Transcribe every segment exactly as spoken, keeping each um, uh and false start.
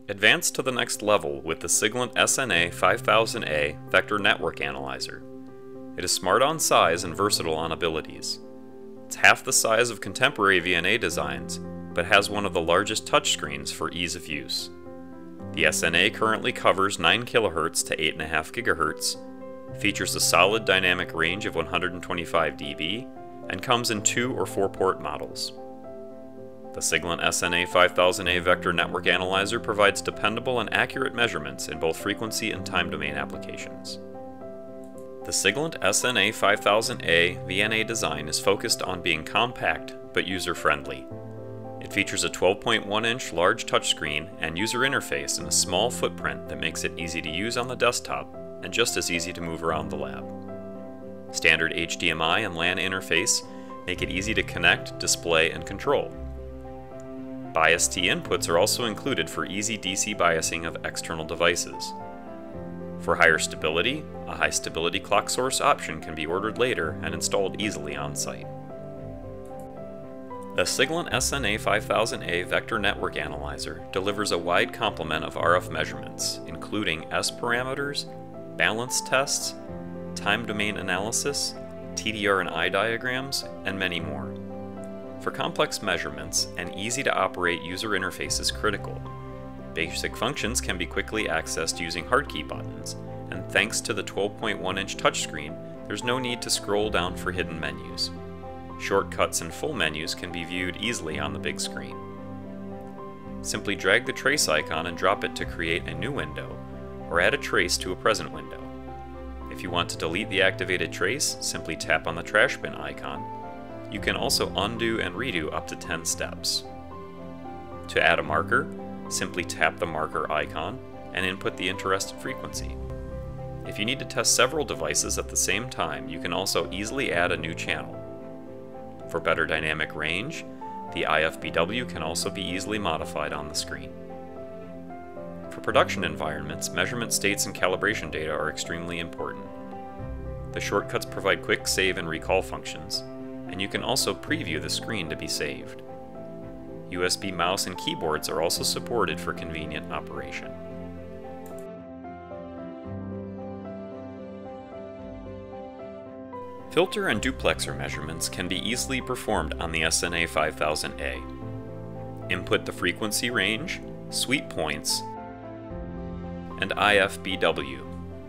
Advance to the next level with the Siglent S N A five thousand A Vector Network Analyzer. It is smart on size and versatile on abilities. It's half the size of contemporary V N A designs, but has one of the largest touchscreens for ease of use. The S N A currently covers nine kilohertz to eight point five gigahertz, features a solid dynamic range of one hundred twenty-five D B, and comes in two or four port models. The Siglent S N A five thousand A Vector Network Analyzer provides dependable and accurate measurements in both frequency and time domain applications. The Siglent S N A five thousand A V N A design is focused on being compact but user-friendly. It features a twelve point one inch large touchscreen and user interface in a small footprint that makes it easy to use on the desktop and just as easy to move around the lab. Standard H D M I and LAN interface make it easy to connect, display, and control. Bias T inputs are also included for easy D C biasing of external devices. For higher stability, a high stability clock source option can be ordered later and installed easily on site. The Siglent S N A five thousand A Vector Network Analyzer delivers a wide complement of R F measurements, including S parameters, balance tests, time domain analysis, T D R and I diagrams, and many more. For complex measurements, an easy-to-operate user interface is critical. Basic functions can be quickly accessed using hardkey buttons, and thanks to the twelve point one inch touchscreen, there's no need to scroll down for hidden menus. Shortcuts and full menus can be viewed easily on the big screen. Simply drag the trace icon and drop it to create a new window, or add a trace to a present window. If you want to delete the activated trace, simply tap on the trash bin icon. You can also undo and redo up to ten steps. To add a marker, simply tap the marker icon and input the interested frequency. If you need to test several devices at the same time, you can also easily add a new channel. For better dynamic range, the I F B W can also be easily modified on the screen. For production environments, measurement states and calibration data are extremely important. The shortcuts provide quick save and recall functions, and you can also preview the screen to be saved. U S B mouse and keyboards are also supported for convenient operation. Filter and duplexer measurements can be easily performed on the S N A five thousand A. Input the frequency range, sweep points, and I F B W.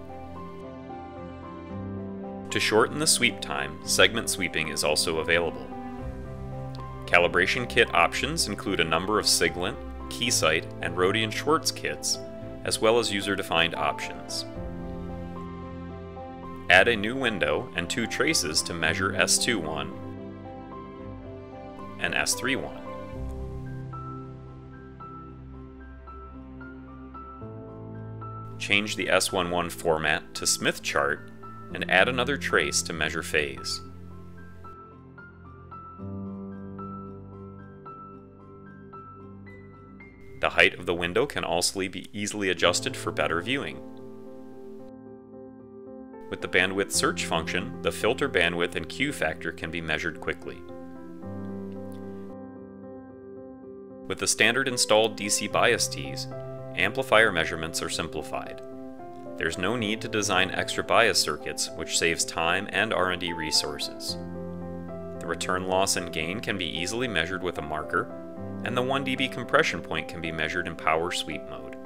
To shorten the sweep time, segment sweeping is also available. Calibration kit options include a number of Siglent, Keysight, and Rodian Schwartz kits, as well as user-defined options. Add a new window and two traces to measure S two one and S three one. Change the S eleven format to Smith chart and add another trace to measure phase. The height of the window can also be easily adjusted for better viewing. With the bandwidth search function, the filter bandwidth and Q factor can be measured quickly. With the standard installed D C bias tees, amplifier measurements are simplified. There's no need to design extra bias circuits, which saves time and R and D resources. The return loss and gain can be easily measured with a marker, and the one D B compression point can be measured in power sweep mode.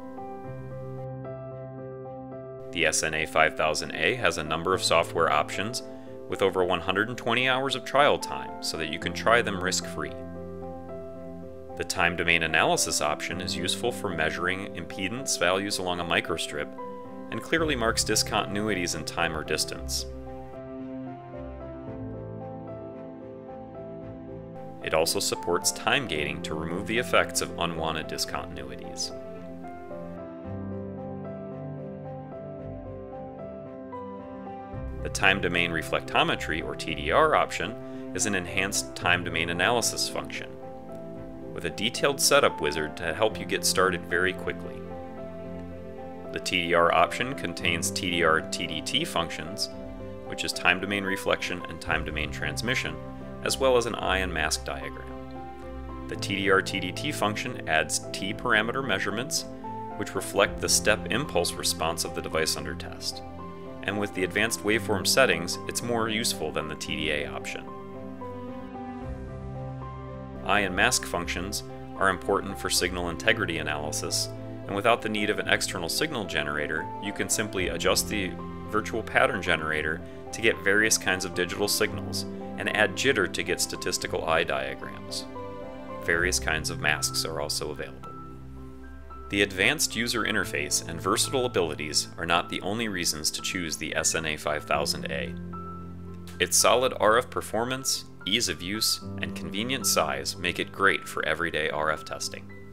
The S N A five thousand A has a number of software options with over one hundred twenty hours of trial time so that you can try them risk-free. The time domain analysis option is useful for measuring impedance values along a microstrip and clearly marks discontinuities in time or distance. It also supports time gating to remove the effects of unwanted discontinuities. The time domain reflectometry, or T D R option, is an enhanced time domain analysis function, with a detailed setup wizard to help you get started very quickly. The T D R option contains T D R T D T functions, which is time domain reflection and time domain transmission, as well as an eye and mask diagram. The T D R T D T function adds T parameter measurements, which reflect the step impulse response of the device under test. And with the advanced waveform settings, it's more useful than the T D A option. Eye and mask functions are important for signal integrity analysis, and without the need of an external signal generator, you can simply adjust the virtual pattern generator to get various kinds of digital signals, and add jitter to get statistical eye diagrams. Various kinds of masks are also available. The advanced user interface and versatile abilities are not the only reasons to choose the S N A five thousand A. Its solid R F performance, ease of use, and convenient size make it great for everyday R F testing.